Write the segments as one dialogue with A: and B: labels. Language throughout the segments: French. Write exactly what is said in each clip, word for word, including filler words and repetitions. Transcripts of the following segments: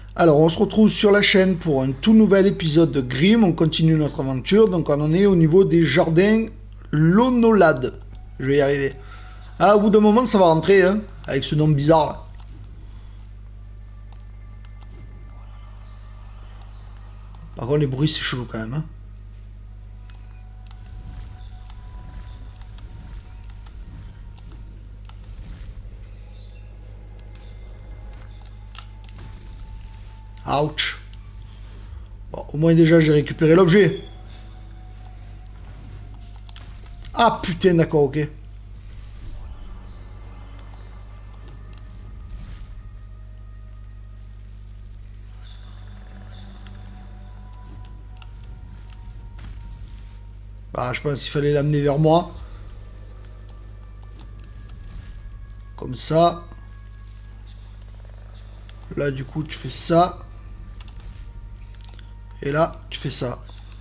A: Alors, on se retrouve sur la chaîne pour un tout nouvel épisode de Grim. On continue notre aventure. Donc, on en est au niveau des jardins Lonolade. Je vais y arriver. Ah, au bout d'un moment, ça va rentrer, hein, avec ce nom bizarre là. Par contre, les bruits, c'est chelou quand même. Hein. Ouch. Bon, au moins, déjà, j'ai récupéré l'objet. Ah, putain, d'accord, ok. Bah, je pense qu'il fallait l'amener vers moi. Comme ça. Là, du coup, tu fais ça. Et là, tu fais ça.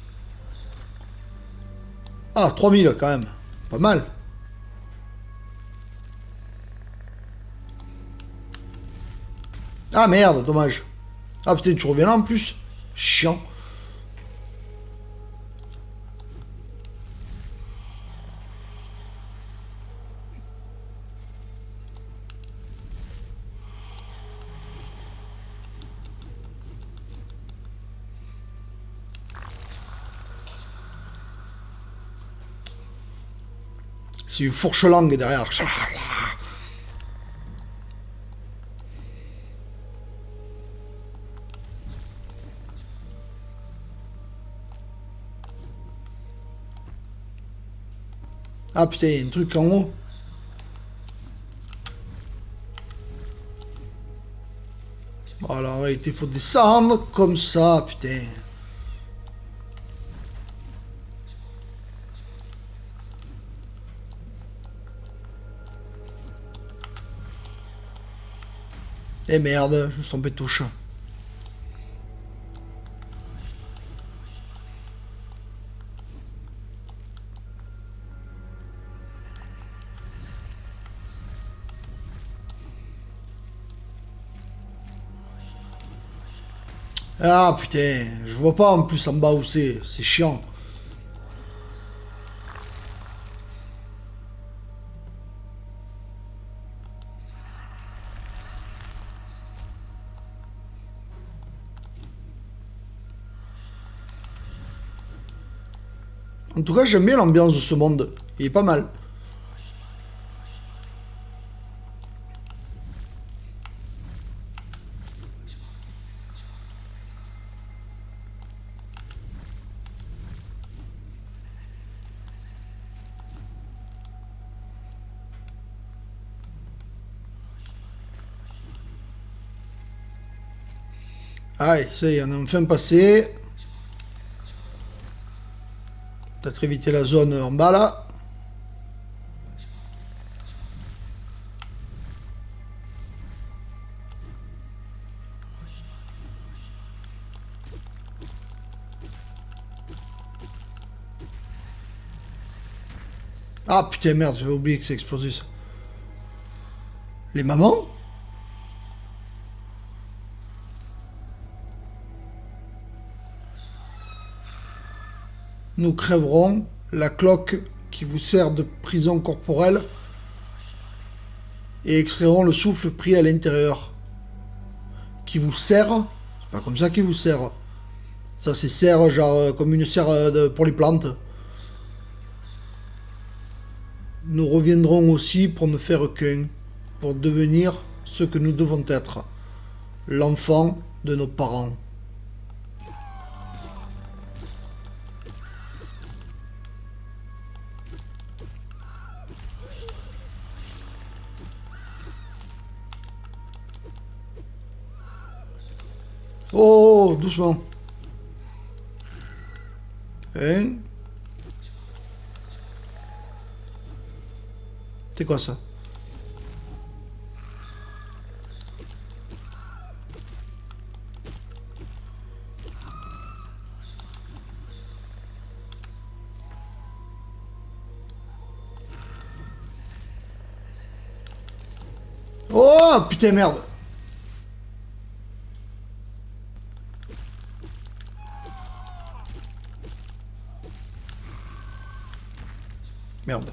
A: Ah, trois mille quand même. Pas mal. Ah merde, dommage. Ah putain, tu reviens là en plus. Chiant. C'est une fourche langue derrière. Ah putain, il y a un truc en haut. Bon, alors en réalité, il faut descendre comme ça, putain. Eh merde, je me suis trompé de touche. Ah putain, je vois pas en plus en bas où c'est, c'est chiant. En tout cas, j'aime bien l'ambiance de ce monde. Il est pas mal. Allez, ça y est, on est enfin passé. Peut-être éviter la zone en bas là. Ah putain merde, j'avais oublié que c'est explosé ça. Les mamans? Nous crèverons la cloque qui vous sert de prison corporelle et extrairons le souffle pris à l'intérieur. Qui vous sert? C'est pas comme ça qu'il vous sert. Ça c'est serre genre euh, comme une serre euh, de- pour les plantes. Nous reviendrons aussi pour ne faire qu'un, pour devenir ce que nous devons être, l'enfant de nos parents. Oh, doucement. Hein? C'est quoi ça? Oh, putain, merde. Merde.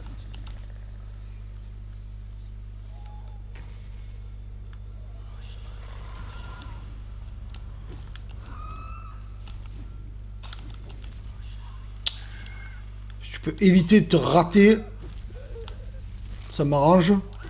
A: Si tu peux éviter de te rater, ça m'arrange.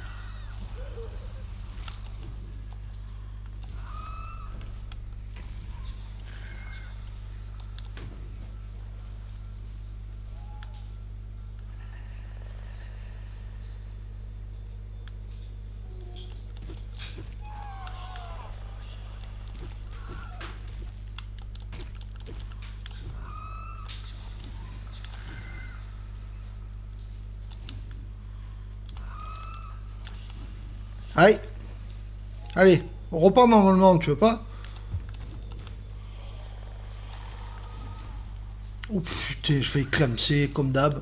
A: Aïe. Allez, on repart normalement, tu veux pas? Oh putain, je vais éclamer comme d'hab.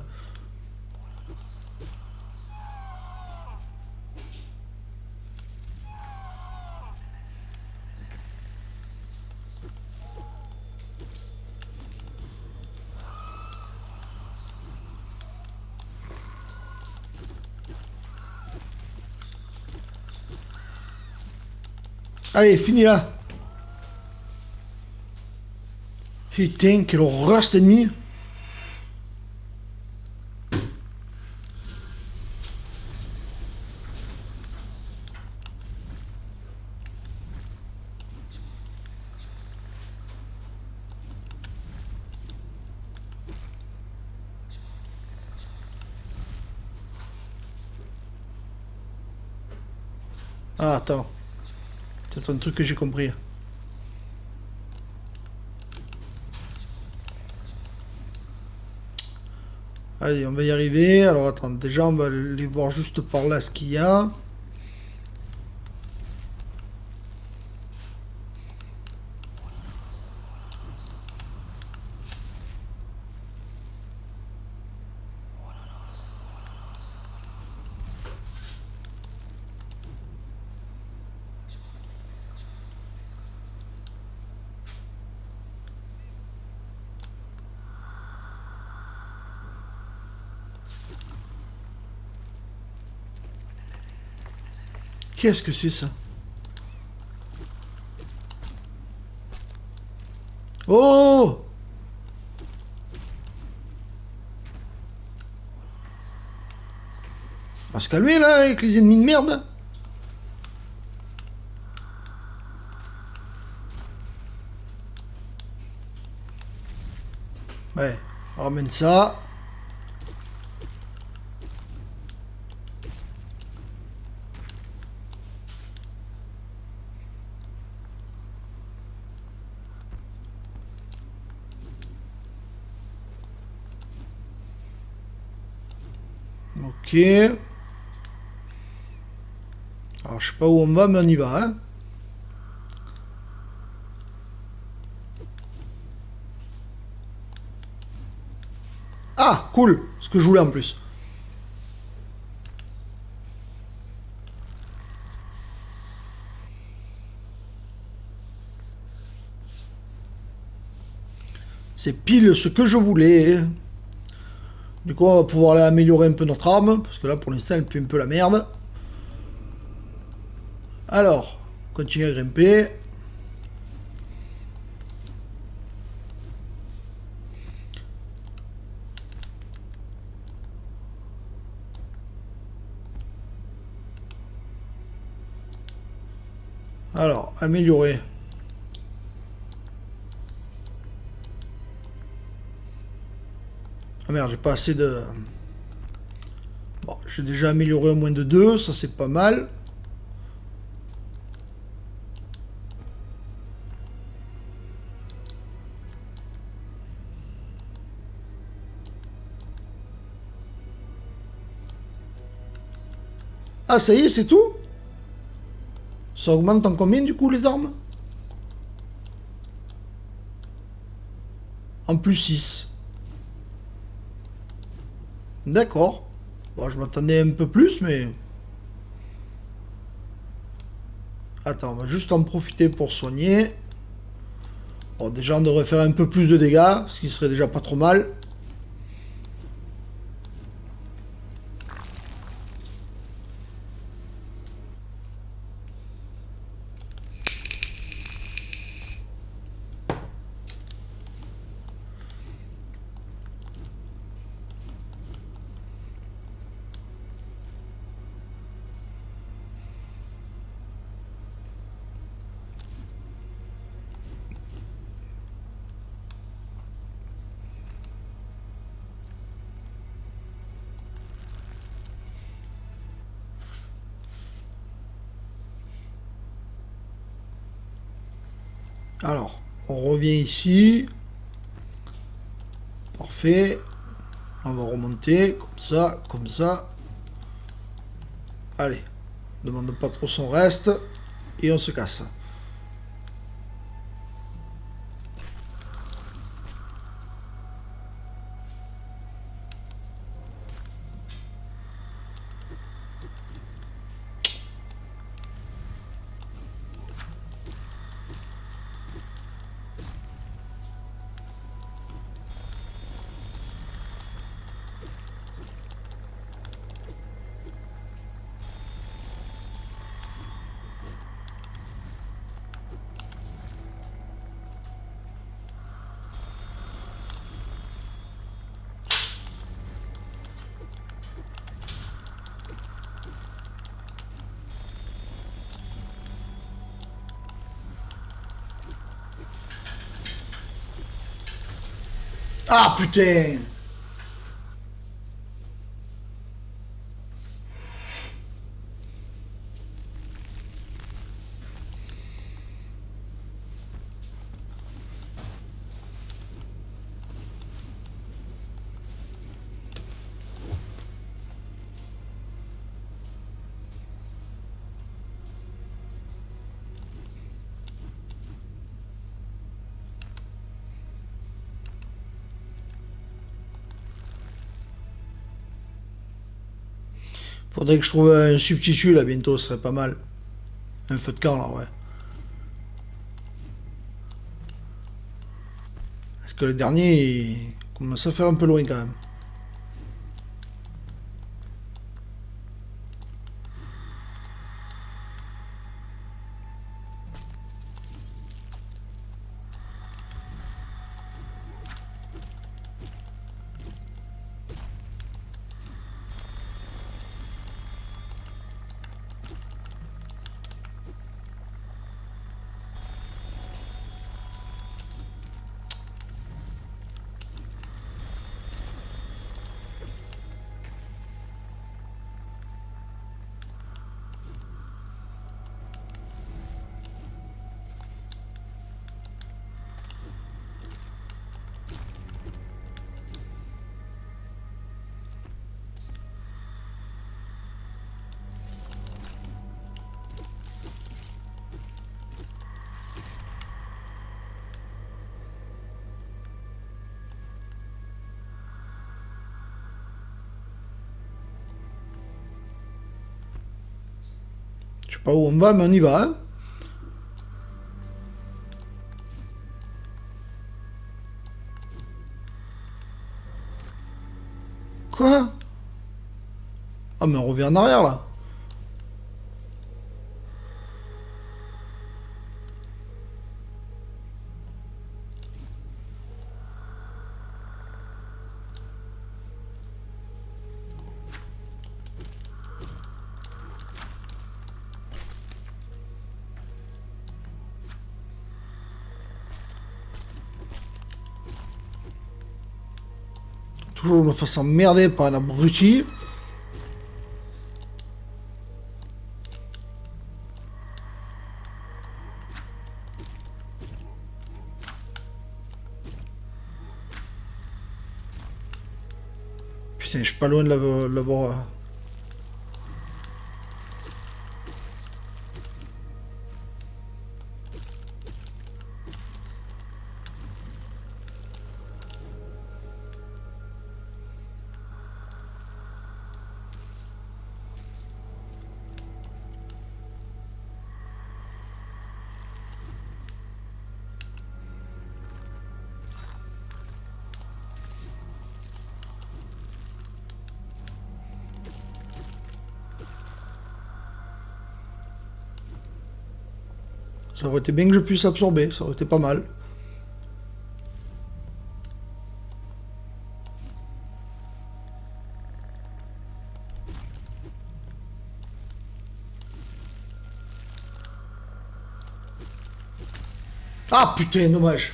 A: Allez, fini là. Putain, quelle horreur cet ennemi. Ah, attends. C'est un truc que j'ai compris. Allez, on va y arriver. Alors attends, déjà on va aller voir juste par là ce qu'il y a. Qu'est-ce que c'est ça? Oh! On va se calmer là avec les ennemis de merde. Ouais, on ramène ça. Ok. Alors je sais pas où on va, mais on y va, hein. Ah, cool, ce que je voulais en plus. C'est pile ce que je voulais. Du coup, on va pouvoir améliorer un peu notre arme, parce que là, pour l'instant, elle pue un peu la merde. Alors, continue à grimper. Alors, améliorer. Ah merde, j'ai pas assez de... Bon, j'ai déjà amélioré au moins de deux, ça c'est pas mal. Ah, ça y est, c'est tout? Ça augmente en combien du coup les armes? En plus six. D'accord. Bon, je m'attendais un peu plus, mais... Attends, on va juste en profiter pour soigner. Bon, déjà, on devrait faire un peu plus de dégâts, ce qui serait déjà pas trop mal. Alors, on revient ici. Parfait. On va remonter, comme ça, comme ça. Allez, ne demande pas trop son reste. Et on se casse. Ah putain! Faudrait que je trouve un substitut là bientôt, ce serait pas mal. Un feu de camp là, ouais. Parce que le dernier, il commence à faire un peu loin quand même. Je sais pas où on va, mais on y va, hein. Quoi? Ah mais on revient en arrière là. Toujours me fasse emmerder par un abruti. Putain, je suis pas loin de l'avoir. Ça aurait été bien que je puisse absorber, ça aurait été pas mal. Ah putain, dommage.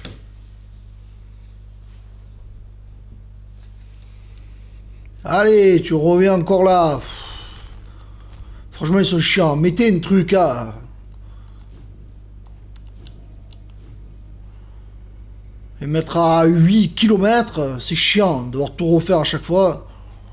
A: Allez, tu reviens encore là. Franchement, ils sont chiants. Mettez un truc à... Et mettre à huit kilomètres, c'est chiant, devoir tout refaire à chaque fois.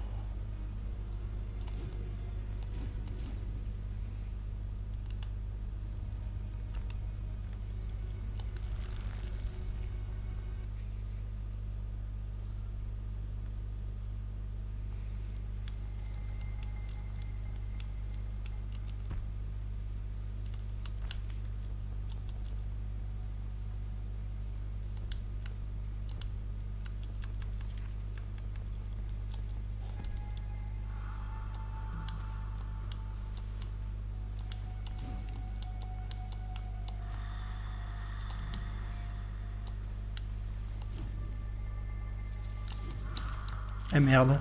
A: Eh merde.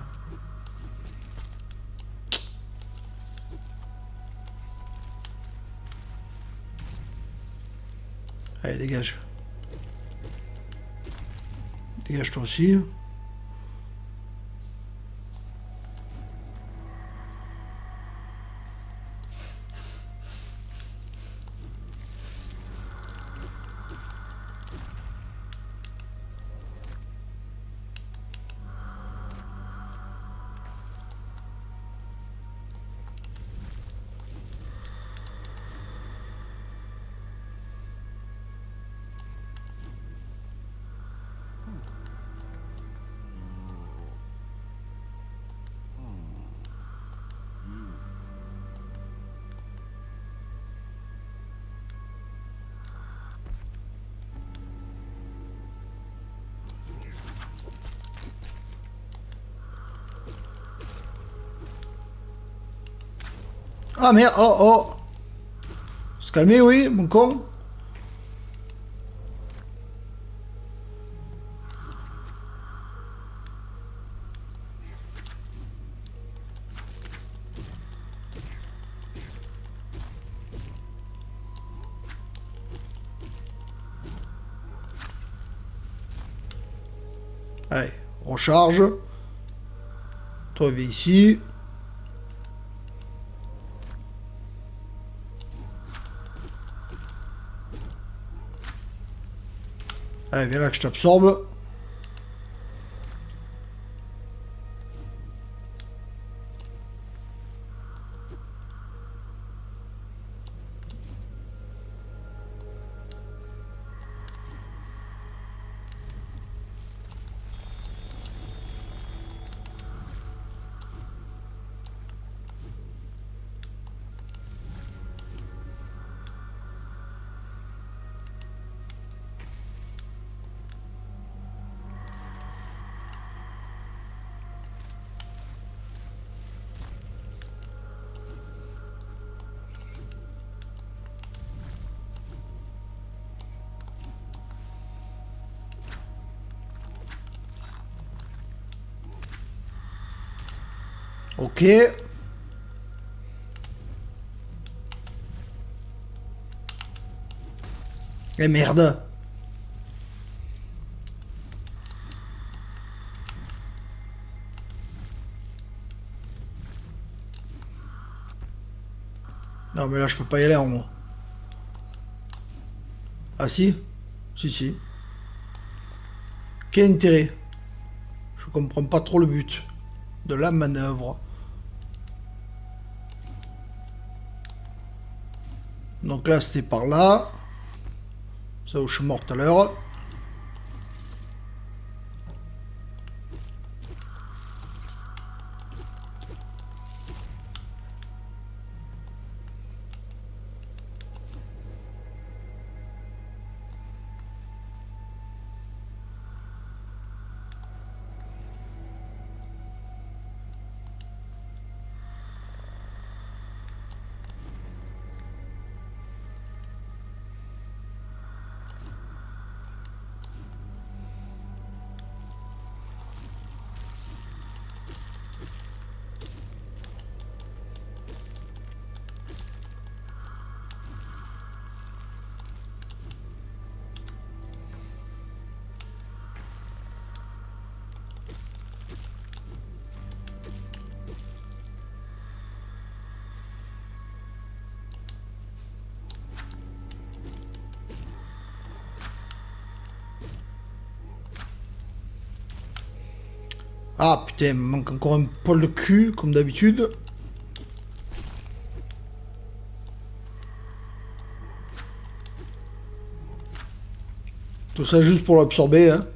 A: Allez, dégage. Dégage toi aussi. Ah merde, oh oh. Se calmer, oui, mon con. Allez, recharge. Toi, viens ici. Allez, viens là que je t'absorbe. Ok. Eh merde. Non mais là je peux pas y aller en moi. Ah si? Si si. Quel intérêt? Je comprends pas trop le but de la manœuvre. Donc là c'était par là. Ça où je suis mort tout à l'heure. Ah putain, il me manque encore un poil de cul, comme d'habitude. Tout ça juste pour l'absorber, hein.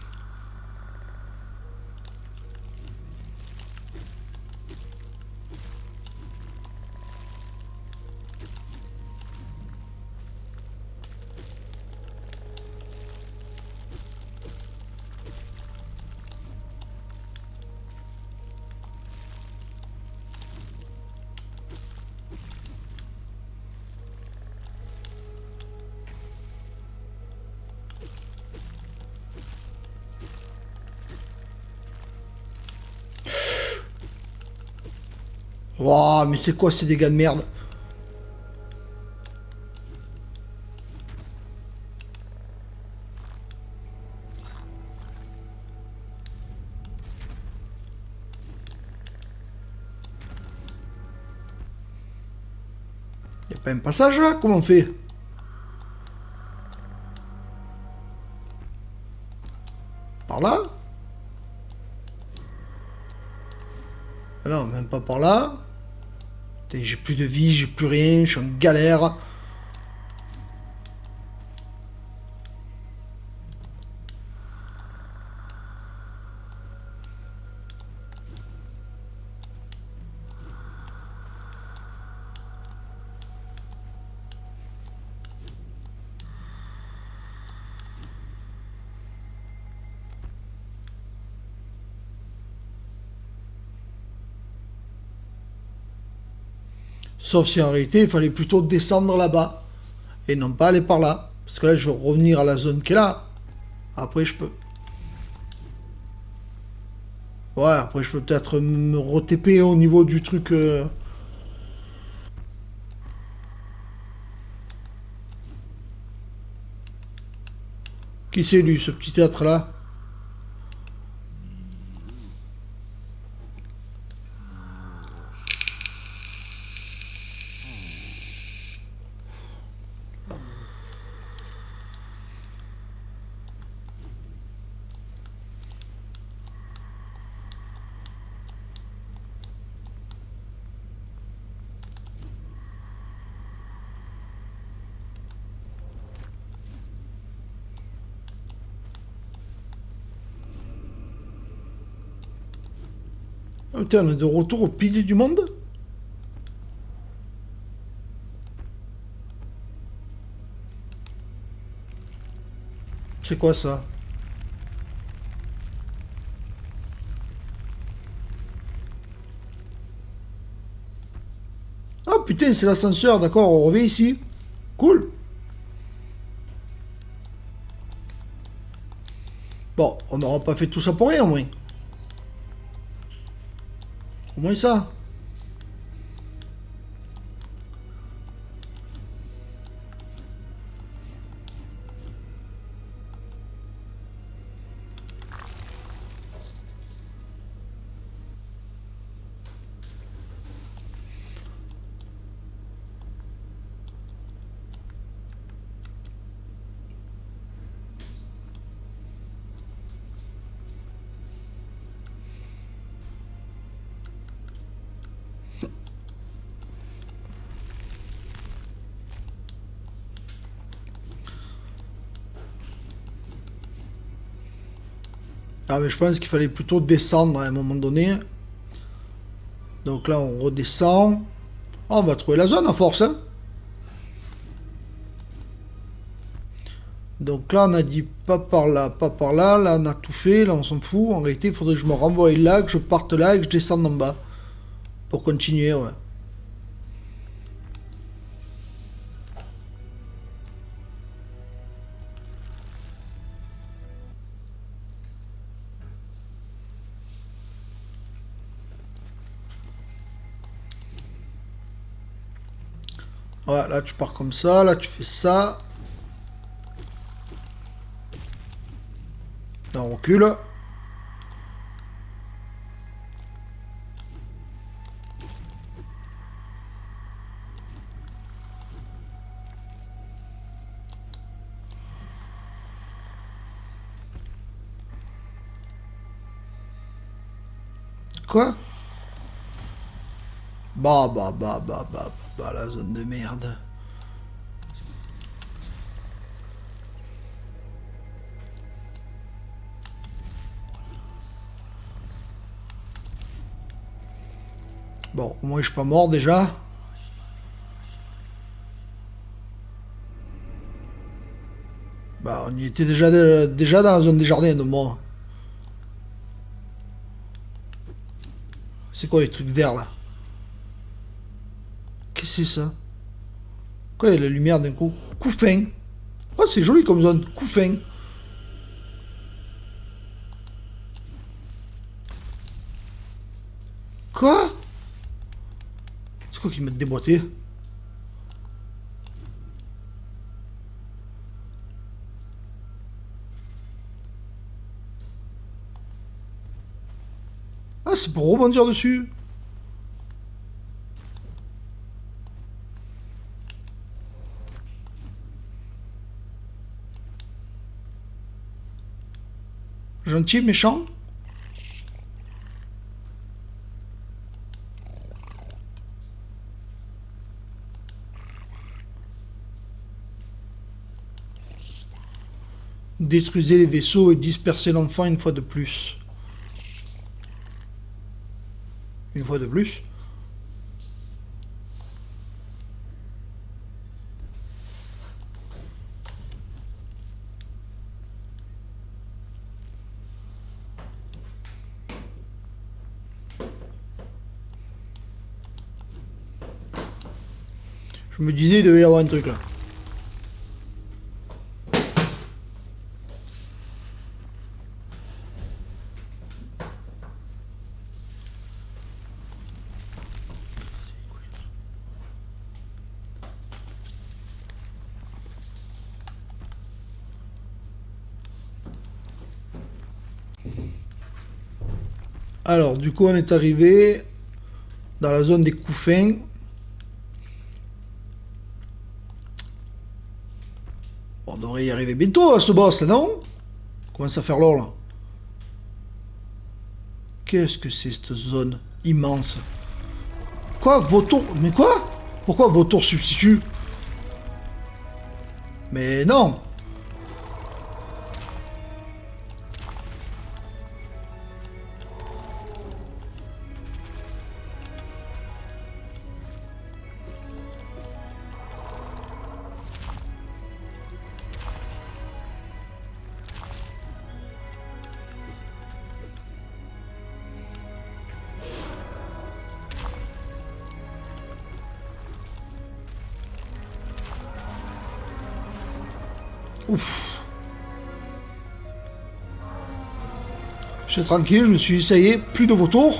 A: Wouah, mais c'est quoi ces dégâts de merde? Y'a pas un passage là? Comment on fait? Par là? Ah non, même pas par là. Putain, j'ai plus de vie, j'ai plus rien, je suis en galère. Sauf si en réalité il fallait plutôt descendre là-bas et non pas aller par là. Parce que là je vais revenir à la zone qui est là. Après je peux. Ouais, après je peux peut-être me re-T P au niveau du truc. euh, Qui c'est lui, ce petit théâtre là? Oh, putain, on est de retour au pilier du monde? C'est quoi ça? Ah putain, c'est l'ascenseur, d'accord, on revient ici. Cool. Bon, on n'aura pas fait tout ça pour rien au moins. Au moins ça. Ah mais je pense qu'il fallait plutôt descendre à un moment donné. Donc là on redescend. Ah, on va trouver la zone à force, hein. Donc là on a dit pas par là, pas par là. Là on a tout fait, là on s'en fout. En réalité il faudrait que je me renvoie là, que je parte là et que je descende en bas. Pour continuer, ouais. Ouais, là tu pars comme ça, là tu fais ça. Là on recule. Quoi? Bah bah bah bah bah bah bah la zone de merde. Bon, au moins je suis pas mort déjà. Bah on y était déjà déjà dans la zone des jardins donc bon. C'est quoi les trucs verts là? Qu'est-ce que c'est ça? Quoi, il y a la lumière d'un coup? Couffin. Oh, c'est joli comme zone. Couffin. Quoi? C'est quoi qui m'a déboîté? Ah, c'est pour rebondir dessus. Gentil, méchant. Détruisez les vaisseaux et dispersez l'enfant une fois de plus. Une fois de plus. Je me disais, il devait y avoir un truc là. Alors, du coup, on est arrivé dans la zone des couffins. On devrait y arriver bientôt à ce boss là, non? Commence à faire l'or là. Qu'est-ce que c'est cette zone immense? Quoi? Vautour? Mais quoi? Pourquoi vautour substitut? Mais non! Ouf. Je suis tranquille, je me suis dit, ça y est, plus de vautours.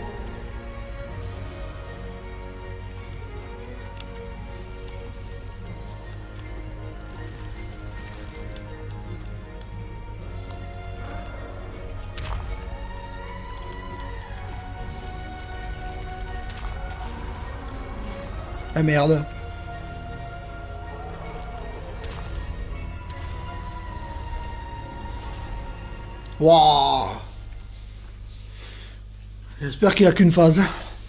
A: Ah merde. Waouh. J'espère qu'il a qu'une phase.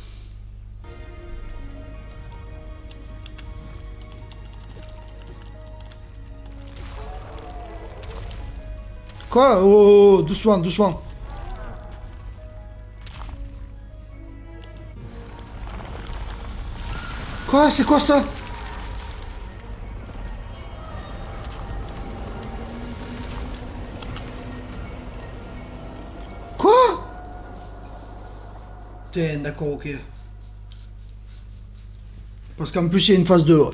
A: Quoi? Oh, oh, oh, doucement, doucement. Quoi? C'est quoi ça? Quoi? Tiens, d'accord, ok. Parce qu'en plus, il y a une phase deux. Ouais.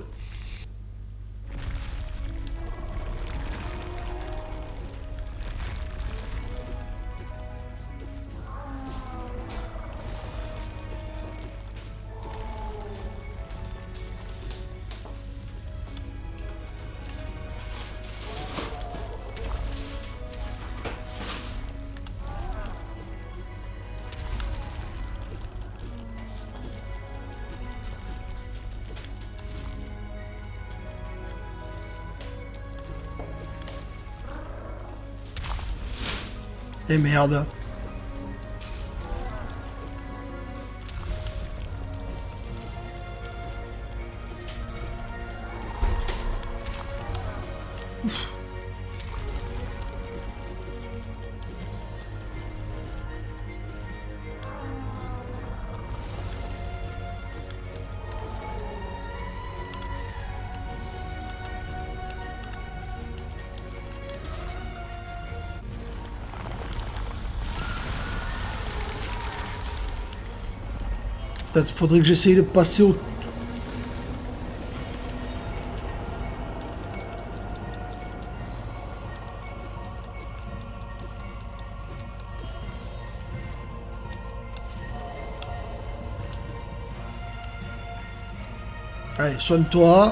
A: Et merde. Ouf. Peut-être faudrait que j'essaye de passer au... Allez, soigne-toi.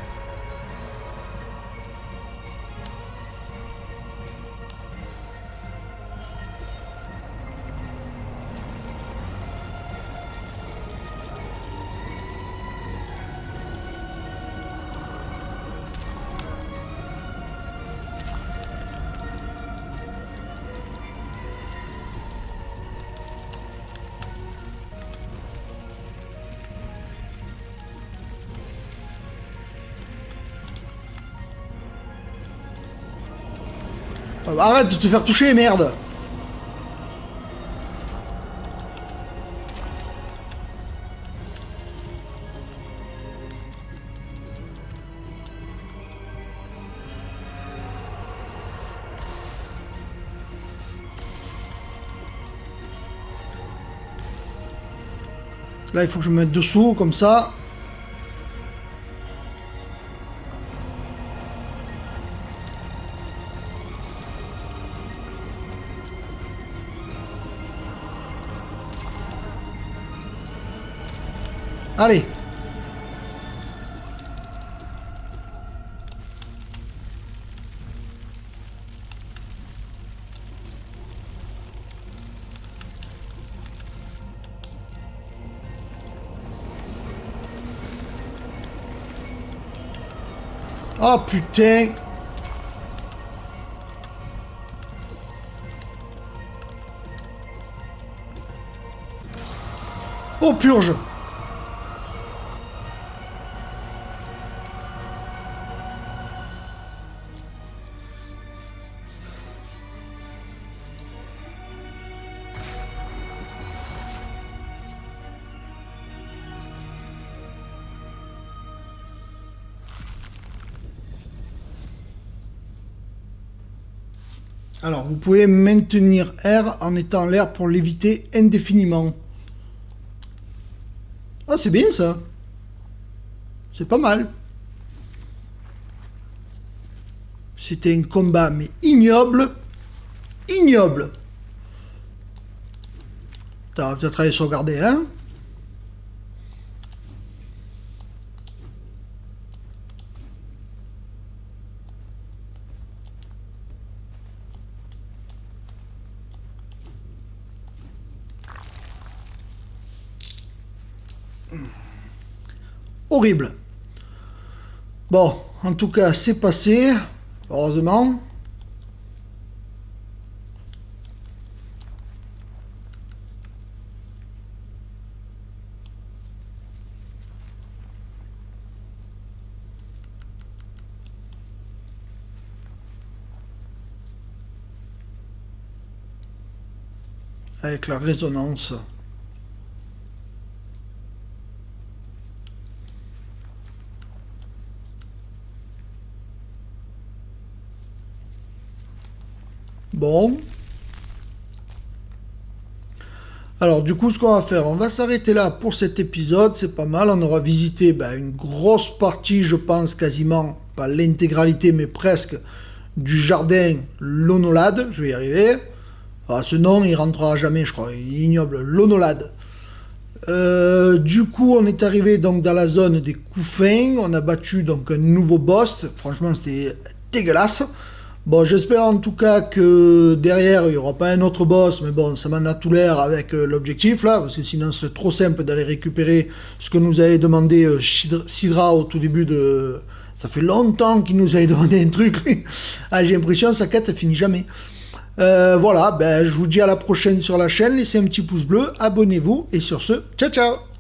A: Arrête de te faire toucher, merde! Là, il faut que je me mette dessous, comme ça. Allez. Oh putain. Oh purge. Alors, vous pouvez maintenir R en étant en l'air pour l'éviter indéfiniment. Ah, c'est bien ça. C'est pas mal. C'était un combat, mais ignoble. Ignoble. T'as peut-être aller sauvegarder, hein? Horrible. Bon, en tout cas, c'est passé. Heureusement. Avec la résonance. Bon. Alors du coup, ce qu'on va faire, on va s'arrêter là pour cet épisode. C'est pas mal, on aura visité ben, une grosse partie, je pense quasiment, pas l'intégralité, mais presque, du jardin L'Onolade. Je vais y arriver. Enfin, ce nom, il rentrera jamais, je crois. Il est ignoble. L'Onolade. Euh, du coup, on est arrivé donc dans la zone des Couffins. On a battu donc un nouveau boss. Franchement, c'était dégueulasse. Bon, j'espère en tout cas que derrière, il n'y aura pas un autre boss, mais bon, ça m'en a tout l'air avec euh, l'objectif, là, parce que sinon, ce serait trop simple d'aller récupérer ce que nous avait demandé euh, Sidra au tout début de... Ça fait longtemps qu'il nous avait demandé un truc. Ah, j'ai l'impression que sa quête, ça finit jamais. Euh, voilà, ben, je vous dis à la prochaine sur la chaîne, laissez un petit pouce bleu, abonnez-vous, et sur ce, ciao ciao!